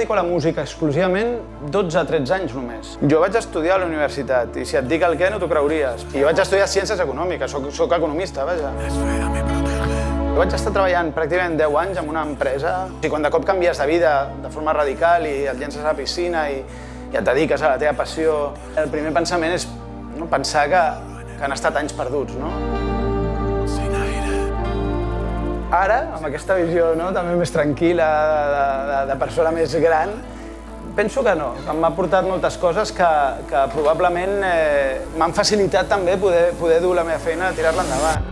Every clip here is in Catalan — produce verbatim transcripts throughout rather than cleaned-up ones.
dedico a la música exclusivament dotze a tretze anys només. Jo vaig estudiar a la universitat i si et dic el què no t'ho creuries. I jo vaig estudiar Ciències Econòmiques, soc, soc economista, vaja. Jo vaig estar treballant pràcticament deu anys en una empresa i quan de cop canvies de vida de forma radical i et llences a la piscina i, i et dediques a la teva passió, el primer pensament és no, pensar que, que han estat anys perduts, no? Ara, amb aquesta visió no, també més tranquil·la, de, de, de persona més gran, penso que no, que m'ha portat moltes coses que, que probablement eh, m'han facilitat també poder, poder dur la meva feina i tirar-la endavant.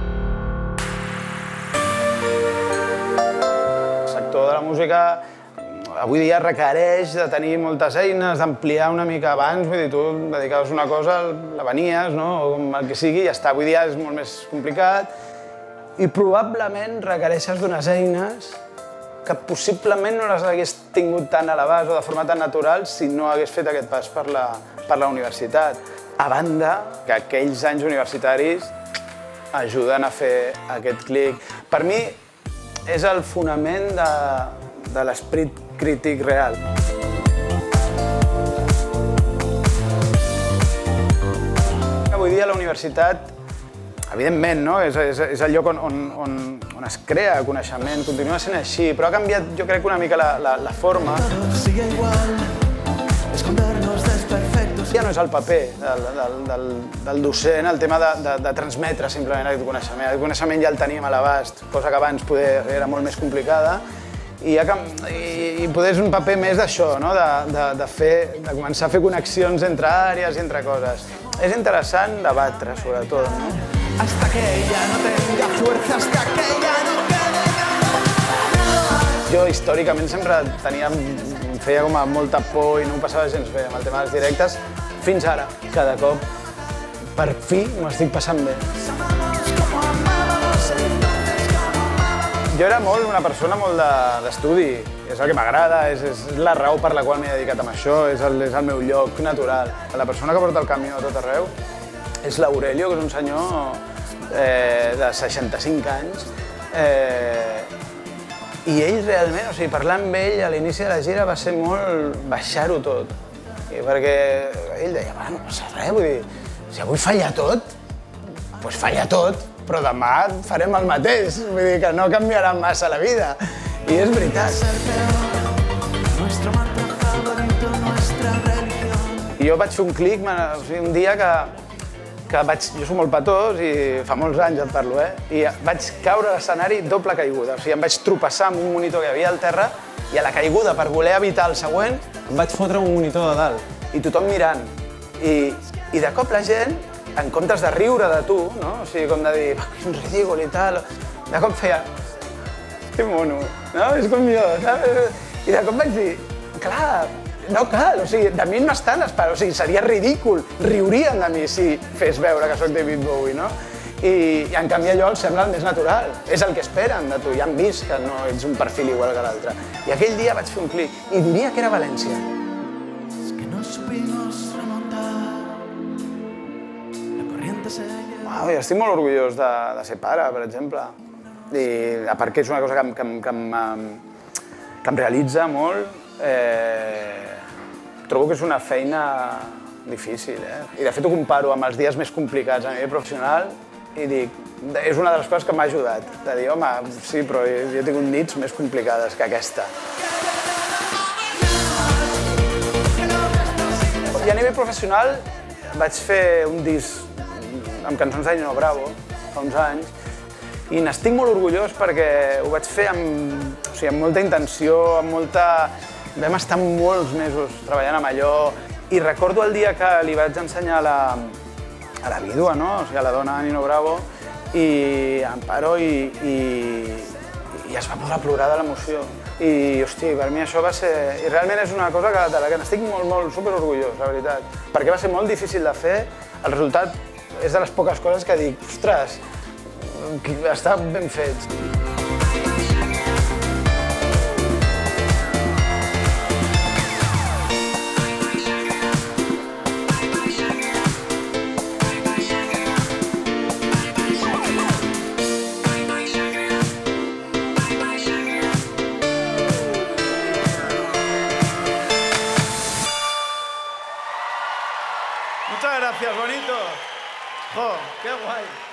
El sector de la música avui dia requereix de tenir moltes eines, d'ampliar una mica abans, vull dir, tu dedicaves una cosa, la venies, no? O com el que sigui, i ja està. Avui dia és molt més complicat i probablement requereixes d'unes eines que possiblement no les hagués tingut tan a l'abast o de forma tan natural si no hagués fet aquest pas per la, per la universitat. A banda que aquells anys universitaris ajuden a fer aquest clic. Per mi és el fonament de, de l'esperit crític real. Avui dia la universitat, evidentment, no? és, és, és el lloc on, on, on, on es crea coneixement, continua sent així, però ha canviat, jo crec, una mica la, la, la forma. Ja no és el paper del, del, del, del docent, el tema de, de, de transmetre simplement aquest coneixement. El coneixement ja el teníem a l'abast, cosa que abans poder era molt més complicada, i, ha, i, i poder és un paper més d'això, no? de, de, de, fer, de començar a fer connexions entre àrees i entre coses. És interessant debatre, sobretot. No? Hasta que ella no tenga fuerza, hasta que ella no quede nada. Jo històricament sempre tenia, em feia com a molta por i no ho passava gens bé amb el tema dels directes, fins ara. Cada cop, per fi, m'ho estic passant bé. Jo era molt una persona molt d'estudi, és el que m'agrada, és, és la raó per la qual m'he dedicat a això, és el, és el meu lloc natural. La persona que porta el camió a tot arreu és l'Aurelio, que és un senyor eh, de seixanta-cinc anys, eh, i ell realment, o sigui, parlar amb ell a l'inici de la gira va ser molt baixar-ho tot, i perquè ell deia, va, no passa res, vull dir, si avui falla tot, doncs falla tot, però demà farem el mateix, vull dir que no canviarà massa la vida, i és veritat. I jo vaig fer un clic, o sigui, un dia que que vaig, jo soc molt petós i fa molts anys et parlo, eh? I vaig caure a l'escenari doble caiguda. O sigui, em vaig tropeçar amb un monitor que hi havia al terra i a la caiguda, per voler evitar el següent, em vaig fotre un monitor de dalt. I tothom mirant. I, i de cop la gent, en comptes de riure de tu, no? O sigui, com de dir, quin ridícul i tal, de cop feia, que mono, no? És com jo, saps? I de cop vaig dir, clar, no cal, o sigui, de mi no estan esperant, o sigui, seria ridícul, riurien de mi si fes veure que soc David Bowie, no? I, i en canvi allò els sembla el més natural, és el que esperen de tu, ja han vist que no ets un perfil igual que l'altre. I aquell dia vaig fer un clic, i diria que era València. Wow, jo estic molt orgullós de, de ser pare, per exemple, i a part que és una cosa que, que, que, em, que em realitza molt. Eh, trobo que és una feina difícil, eh? I de fet ho comparo amb els dies més complicats a nivell professional i dic, és una de les coses que m'ha ajudat, de dir, home, sí, però jo he tingut nits més complicades que aquesta. I a nivell professional vaig fer un disc amb cançons de Nino Bravo fa uns anys i n'estic molt orgullós perquè ho vaig fer amb, o sigui, amb molta intenció, amb molta... Vam estar molts mesos treballant amb allò i recordo el dia que li vaig ensenyar a la, a la vídua, no? O sigui, a la dona de Nino Bravo, i em paro i, i, i es va posar a plorar de l'emoció. I, hosti, per mi això va ser... I realment és una cosa que, de la que n'estic molt, molt superorgullós, la veritat. Perquè va ser molt difícil de fer, el resultat és de les poques coses que dic, ostres, està ben fet. Muchas gracias, bonito. Jo, qué guay.